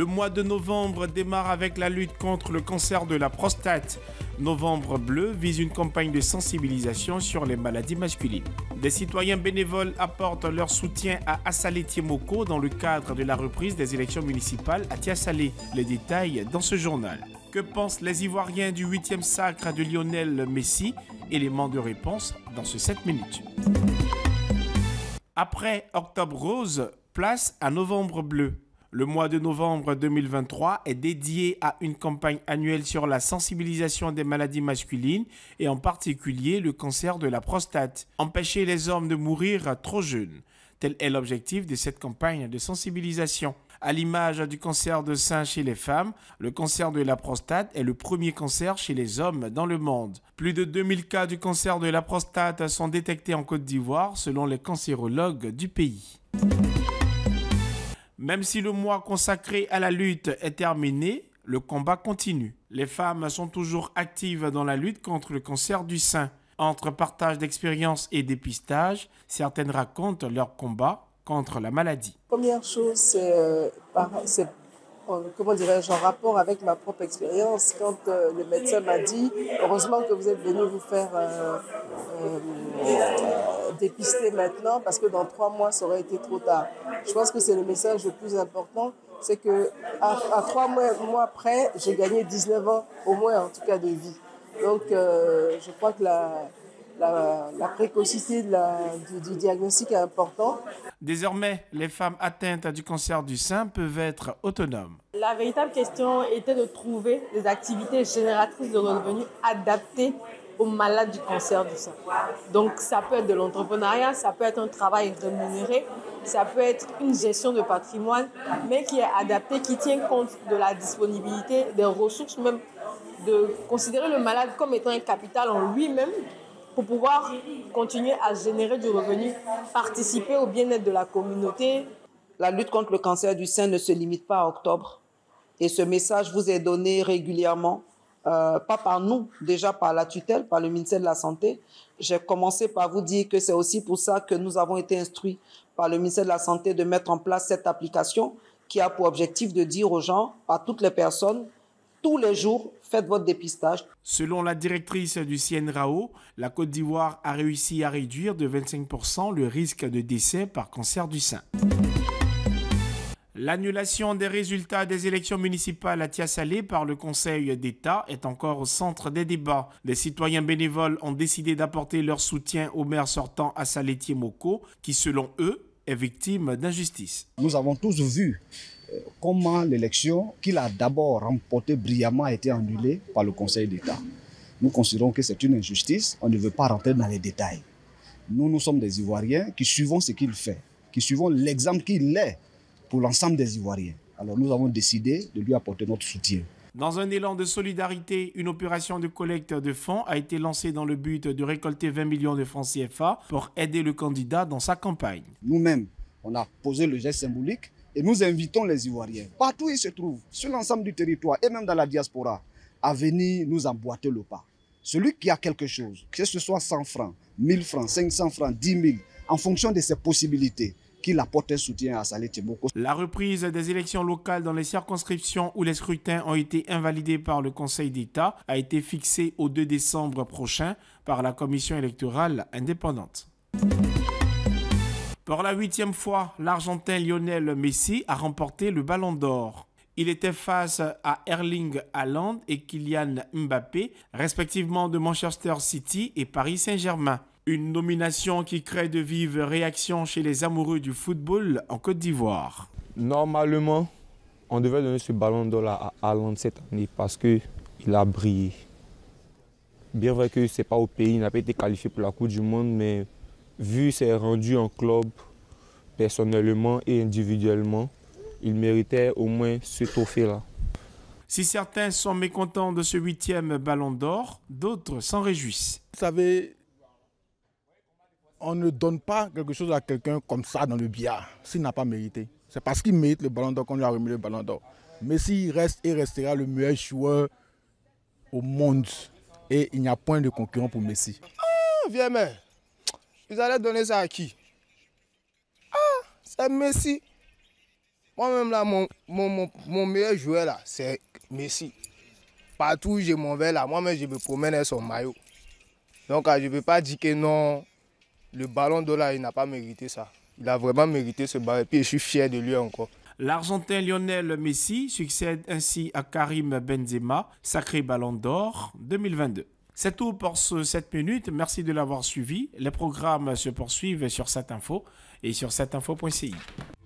Le mois de novembre démarre avec la lutte contre le cancer de la prostate. Novembre bleu vise une campagne de sensibilisation sur les maladies masculines. Des citoyens bénévoles apportent leur soutien à Assalé Tiemoko dans le cadre de la reprise des élections municipales à Tiassalé. Les détails dans ce journal. Que pensent les Ivoiriens du 8e sacre de Lionel Messi? Élément de réponse dans ce 7 minutes. Après Octobre Rose, place à Novembre Bleu. Le mois de novembre 2023 est dédié à une campagne annuelle sur la sensibilisation des maladies masculines et en particulier le cancer de la prostate. Empêcher les hommes de mourir trop jeunes. Tel est l'objectif de cette campagne de sensibilisation. À l'image du cancer de sein chez les femmes, le cancer de la prostate est le premier cancer chez les hommes dans le monde. Plus de 2000 cas du cancer de la prostate sont détectés en Côte d'Ivoire selon les cancérologues du pays. Même si le mois consacré à la lutte est terminé, le combat continue. Les femmes sont toujours actives dans la lutte contre le cancer du sein. Entre partage d'expériences et dépistage, certaines racontent leur combat contre la maladie. Première chose, c'est comment dirais-je, en rapport avec ma propre expérience. Quand le médecin m'a dit, heureusement que vous êtes venu vous faire dépister maintenant, parce que dans 3 mois, ça aurait été trop tard. Je pense que c'est le message le plus important, c'est qu'à 3 mois près, j'ai gagné 19 ans, au moins en tout cas de vie. Donc je crois que la précocité du diagnostic est importante. Désormais, les femmes atteintes du cancer du sein peuvent être autonomes. La véritable question était de trouver des activités génératrices de revenus adaptées aux malades du cancer du sein. Donc ça peut être de l'entrepreneuriat, ça peut être un travail rémunéré, ça peut être une gestion de patrimoine, mais qui est adaptée, qui tient compte de la disponibilité, des ressources même, de considérer le malade comme étant un capital en lui-même, pour pouvoir continuer à générer du revenu, participer au bien-être de la communauté. La lutte contre le cancer du sein ne se limite pas à octobre. Et ce message vous est donné régulièrement, pas par nous, déjà par la tutelle, par le ministère de la Santé. J'ai commencé par vous dire que c'est aussi pour ça que nous avons été instruits par le ministère de la Santé de mettre en place cette application qui a pour objectif de dire aux gens, à toutes les personnes, tous les jours, faites votre dépistage. Selon la directrice du CNRAO, la Côte d'Ivoire a réussi à réduire de 25% le risque de décès par cancer du sein. L'annulation des résultats des élections municipales à Tiassalé par le Conseil d'État est encore au centre des débats. Des citoyens bénévoles ont décidé d'apporter leur soutien au maire sortant Assalé Tiemoko, qui selon eux est victime d'injustice. Nous avons tous vu comment l'élection qu'il a d'abord remportée brillamment a été annulée par le Conseil d'État. Nous considérons que c'est une injustice, on ne veut pas rentrer dans les détails. Nous sommes des Ivoiriens qui suivons ce qu'il fait, qui suivons l'exemple qu'il est pour l'ensemble des Ivoiriens. Alors nous avons décidé de lui apporter notre soutien. Dans un élan de solidarité, une opération de collecte de fonds a été lancée dans le but de récolter 20 millions de francs CFA pour aider le candidat dans sa campagne. Nous-mêmes, on a posé le geste symbolique et nous invitons les Ivoiriens, partout où ils se trouvent, sur l'ensemble du territoire et même dans la diaspora, à venir nous emboîter le pas. Celui qui a quelque chose, que ce soit 100 francs, 1000 francs, 500 francs, 10 000, en fonction de ses possibilités, qu'il apporte un soutien à Assalé Tiemoko. La reprise des élections locales dans les circonscriptions où les scrutins ont été invalidés par le Conseil d'État a été fixée au 2 décembre prochain par la Commission électorale indépendante. Pour la 8e fois, l'Argentin Lionel Messi a remporté le Ballon d'Or. Il était face à Erling Haaland et Kylian Mbappé, respectivement de Manchester City et Paris Saint-Germain. Une nomination qui crée de vives réactions chez les amoureux du football en Côte d'Ivoire. Normalement, on devait donner ce Ballon d'Or à Haaland cette année parce qu'il a brillé. Bien vrai que ce n'est pas au pays, il n'a pas été qualifié pour la Coupe du Monde, mais vu ses rendus en club, personnellement et individuellement, il méritait au moins ce trophée-là. Si certains sont mécontents de ce 8e Ballon d'Or, d'autres s'en réjouissent. Vous savez, on ne donne pas quelque chose à quelqu'un comme ça dans le billard, s'il n'a pas mérité. C'est parce qu'il mérite le Ballon d'Or qu'on lui a remis le Ballon d'Or. Messi il reste et restera le meilleur joueur au monde. Et il n'y a point de concurrent pour Messi. Ah, viens, mais ils allaient donner ça à qui? Ah, c'est Messi. Moi-même, là, mon meilleur joueur, là, c'est Messi. Partout où je m'en vais, là, moi-même, je me promène avec son maillot. Donc, je ne peux pas dire que non, le ballon d'or, là, il n'a pas mérité ça. Il a vraiment mérité ce ballon. Et puis, je suis fier de lui encore. L'Argentin Lionel Messi succède ainsi à Karim Benzema, sacré ballon d'or 2022. C'est tout pour ce 7 minutes. Merci de l'avoir suivi. Les programmes se poursuivent sur cette info et sur cetinfo.ci.